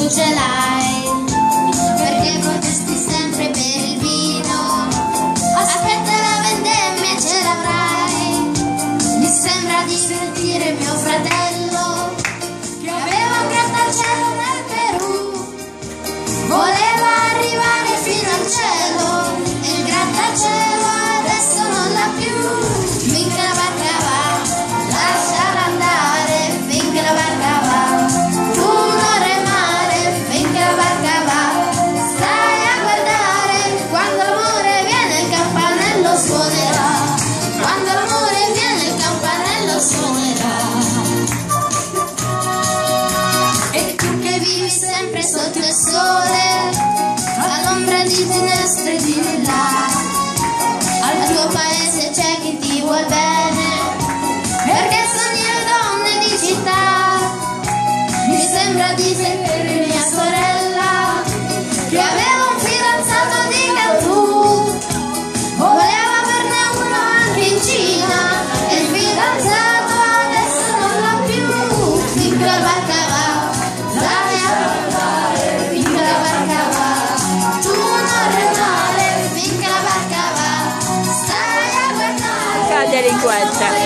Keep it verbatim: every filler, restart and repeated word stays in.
tu ce l'hai, perché protesti sempre per il vino. Aspetta la vendemmia, ce l'avrai. Mi sembra di sentire mio fratello che aveva un grattacielo nel Perù, voleva arrivare fino al cielo e il grattacielo adesso non l'ha più. Finché la barca va, lasciala andare, finché la barca va, tu non remare, finché la barca va, stai a guardare, quando l'amore viene il campanello suonerà, quando l'amore viene il campanello suonerà. E tu che vivi sempre sotto il sole, all'ombra di finestre di là, al tuo paese c'è chi ti vuol bene, perché sogni le donne di città. Mi sembra di sentire mia sorella che aveva un fidanzato di Cantù, voleva averne uno anche in Cina e il fidanzato adesso non l'ha più. Finché la barca va, stai a guardare, finché la barca va, tu non remare, finché la barca va, stai a guardare. Delinquente.